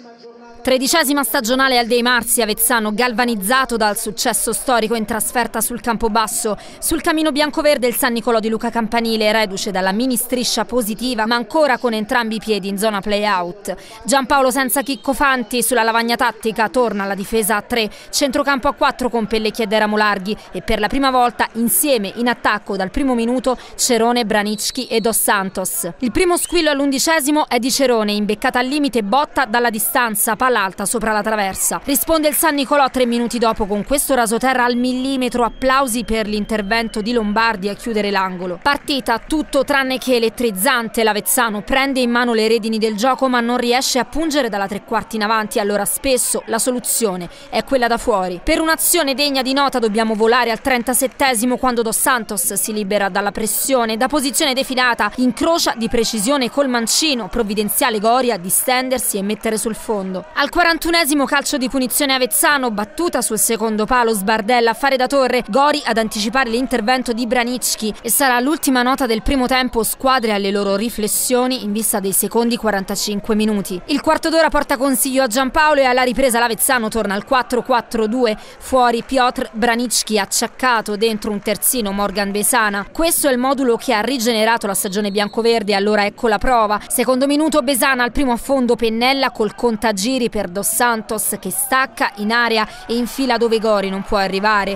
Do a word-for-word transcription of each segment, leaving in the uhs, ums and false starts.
Tredicesima stagionale al Dei Marsi, Avezzano galvanizzato dal successo storico in trasferta sul Campobasso. Sul cammino biancoverde il San Nicolò di Luca Campanile, reduce dalla mini striscia positiva ma ancora con entrambi i piedi in zona play-out. Giampaolo senza Chicco Fanti, sulla lavagna tattica torna la difesa a tre, centrocampo a quattro con Pellecchi ed Eramo Larghi e per la prima volta insieme in attacco dal primo minuto Cerone, Branicchi e Dos Santos. Il primo squillo all'undicesimo è di Cerone, imbeccata al limite botta dalla distanza, palla alta sopra la traversa. Risponde il San Nicolò tre minuti dopo con questo rasoterra al millimetro, applausi per l'intervento di Lombardi a chiudere l'angolo. Partita tutto tranne che elettrizzante, l'Avezzano prende in mano le redini del gioco ma non riesce a pungere dalla tre quarti in avanti, allora spesso la soluzione è quella da fuori. Per un'azione degna di nota dobbiamo volare al trentasettesimo quando Dos Santos si libera dalla pressione, da posizione defilata, incrocia di precisione col mancino, provvidenziale Gori a distendersi e mettere sul fondo. Al quarantunesimo calcio di punizione Avezzano, battuta sul secondo palo, Sbardella a fare da torre, Gori ad anticipare l'intervento di Branicchi e sarà l'ultima nota del primo tempo, squadre alle loro riflessioni in vista dei secondi quarantacinque minuti. Il quarto d'ora porta consiglio a Giampaolo e alla ripresa l'Avezzano torna al quattro quattro due, fuori Piotr, Branicchi acciaccato, dentro un terzino Morgan Besana. Questo è il modulo che ha rigenerato la stagione biancoverde, allora ecco la prova. Secondo minuto Besana al primo affondo, Pennella col contagiri per Dos Santos che stacca in area e infila dove Gori non può arrivare.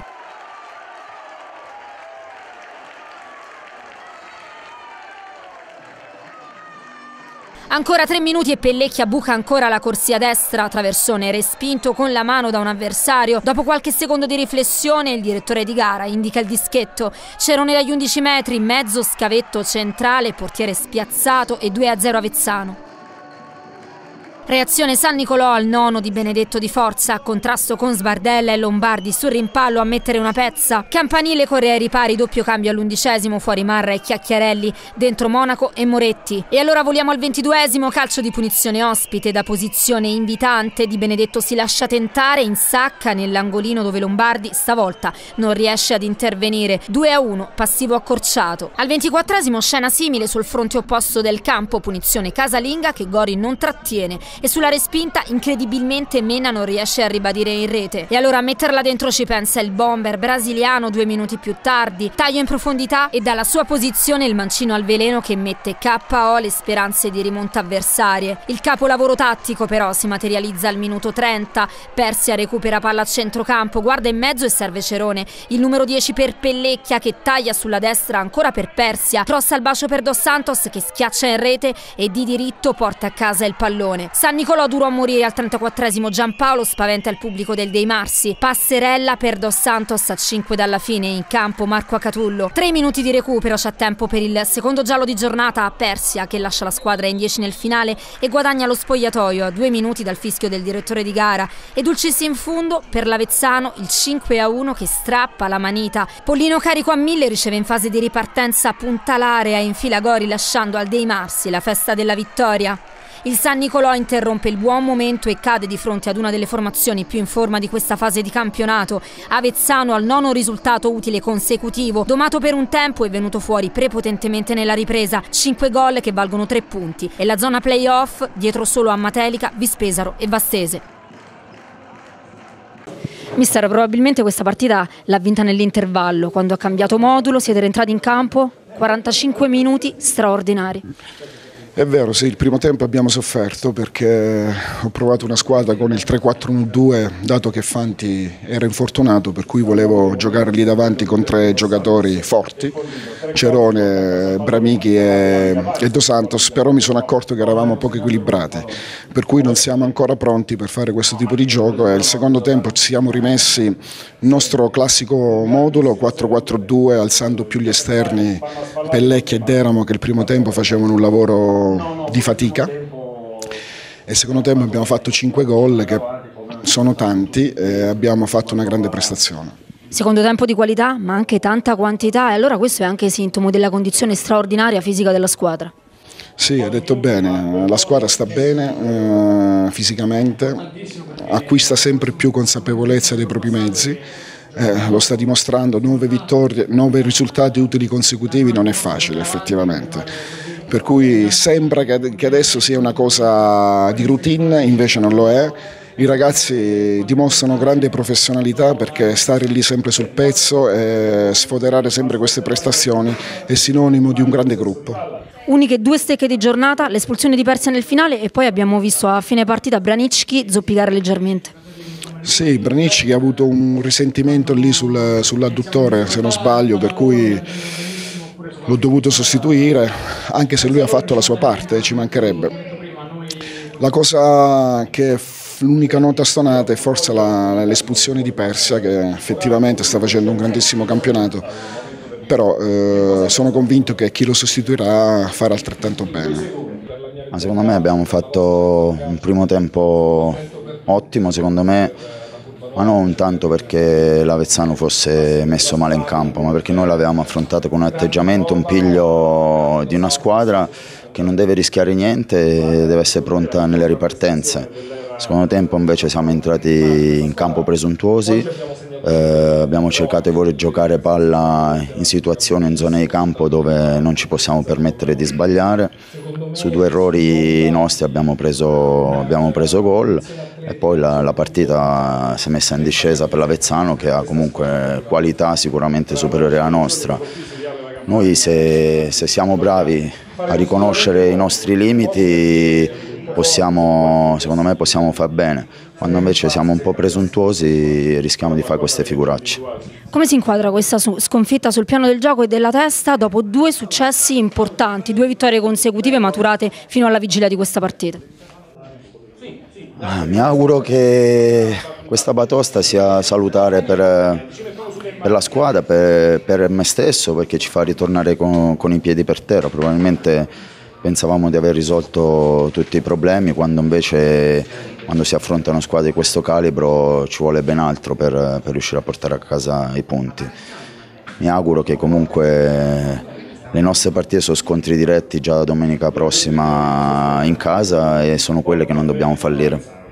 Ancora tre minuti e Pellecchi buca ancora la corsia destra, traversone respinto con la mano da un avversario. Dopo qualche secondo di riflessione il direttore di gara indica il dischetto. Cerone dagli undici metri, mezzo scavetto centrale, portiere spiazzato e due a zero Avezzano. Reazione San Nicolò al nono di Benedetto Di Forza, a contrasto con Sbardella e Lombardi sul rimpallo a mettere una pezza. Campanile corre ai ripari, doppio cambio all'undicesimo, fuori Marra e Chiacchiarelli, dentro Monaco e Moretti. E allora voliamo al ventiduesimo, calcio di punizione ospite, da posizione invitante Di Benedetto si lascia tentare, insacca nell'angolino dove Lombardi stavolta non riesce ad intervenire. due a uno, passivo accorciato. Al ventiquattresimo scena simile sul fronte opposto del campo, punizione casalinga che Gori non trattiene. E sulla respinta incredibilmente Mena non riesce a ribadire in rete. E allora a metterla dentro ci pensa il bomber brasiliano due minuti più tardi. Taglio in profondità e dalla sua posizione il mancino al veleno che mette K O le speranze di rimonta avversarie. Il capolavoro tattico però si materializza al minuto trenta. Persia recupera palla a centrocampo, guarda in mezzo e serve Cerone. Il numero dieci per Pellecchia che taglia sulla destra ancora per Persia. Cross al bacio per Dos Santos che schiaccia in rete e di diritto porta a casa il pallone. San Nicolò duro a morire al trentaquattresimo, Giampaolo spaventa il pubblico del Dei Marsi. Passerella per Dos Santos a cinque dalla fine, in campo Marco Acatullo. Tre minuti di recupero, c'è tempo per il secondo giallo di giornata a Persia che lascia la squadra in dieci nel finale e guadagna lo spogliatoio a due minuti dal fischio del direttore di gara. E dulcis in fondo per l'Avezzano il cinque a uno che strappa la manita. Pollino carico a mille riceve in fase di ripartenza punta l'area e infila Gori lasciando al Dei Marsi la festa della vittoria. Il San Nicolò interrompe il buon momento e cade di fronte ad una delle formazioni più in forma di questa fase di campionato. Avezzano al nono risultato utile consecutivo, domato per un tempo e venuto fuori prepotentemente nella ripresa. Cinque gol che valgono tre punti e la zona play-off dietro solo a Matelica, Vispesaro e Vastese. Mister, probabilmente questa partita l'ha vinta nell'intervallo, quando ha cambiato modulo, siete rientrati in campo, quarantacinque minuti straordinari. È vero, sì, il primo tempo abbiamo sofferto perché ho provato una squadra con il tre quattro uno due, dato che Fanti era infortunato, per cui volevo giocare lì davanti con tre giocatori forti, Cerone, Bramichi e, e Dos Santos, però mi sono accorto che eravamo poco equilibrati, per cui non siamo ancora pronti per fare questo tipo di gioco e il secondo tempo ci siamo rimessi il nostro classico modulo quattro quattro due, alzando più gli esterni Pellecchi ed Eramo che il primo tempo facevano un lavoro di fatica e secondo tempo abbiamo fatto cinque gol che sono tanti e abbiamo fatto una grande prestazione. Secondo tempo di qualità ma anche tanta quantità e allora questo è anche sintomo della condizione straordinaria fisica della squadra. Sì, hai detto bene, la squadra sta bene eh, fisicamente, acquista sempre più consapevolezza dei propri mezzi. Eh, lo sta dimostrando, nove vittorie, nove risultati utili consecutivi non è facile effettivamente, per cui sembra che adesso sia una cosa di routine, invece non lo è. I ragazzi dimostrano grande professionalità, perché stare lì sempre sul pezzo e sfoderare sempre queste prestazioni è sinonimo di un grande gruppo. Uniche due stecche di giornata, l'espulsione di Persia nel finale e poi abbiamo visto a fine partita Branicki zoppicare leggermente. Sì, Branicki ha avuto un risentimento lì sul, sull'adduttore, se non sbaglio, per cui l'ho dovuto sostituire, anche se lui ha fatto la sua parte, ci mancherebbe. La cosa che l'unica nota stonata è forse l'espulsione di Persia, che effettivamente sta facendo un grandissimo campionato, però eh, sono convinto che chi lo sostituirà farà altrettanto bene. Ma secondo me abbiamo fatto un primo tempo ottimo, secondo me, ma non tanto perché l'Avezzano fosse messo male in campo, ma perché noi l'avevamo affrontato con un atteggiamento, un piglio di una squadra che non deve rischiare niente e deve essere pronta nelle ripartenze. Secondo tempo invece siamo entrati in campo presuntuosi, eh, abbiamo cercato di voler giocare palla in situazioni, in zone di campo dove non ci possiamo permettere di sbagliare. Su due errori nostri abbiamo preso, abbiamo preso gol e poi la, la partita si è messa in discesa per l'Avezzano, che ha comunque qualità sicuramente superiore alla nostra. Noi se, se siamo bravi a riconoscere i nostri limiti possiamo, secondo me possiamo far bene, quando invece siamo un po' presuntuosi rischiamo di fare queste figuracce. Come si inquadra questa sconfitta sul piano del gioco e della testa dopo due successi importanti, due vittorie consecutive maturate fino alla vigilia di questa partita? Mi auguro che questa batosta sia salutare per, per la squadra, per, per me stesso, perché ci fa ritornare con, con i piedi per terra. Probabilmente pensavamo di aver risolto tutti i problemi, quando invece quando si affrontano squadre di questo calibro ci vuole ben altro per, per riuscire a portare a casa i punti. Mi auguro che comunque le nostre partite sono scontri diretti già domenica prossima in casa e sono quelle che non dobbiamo fallire.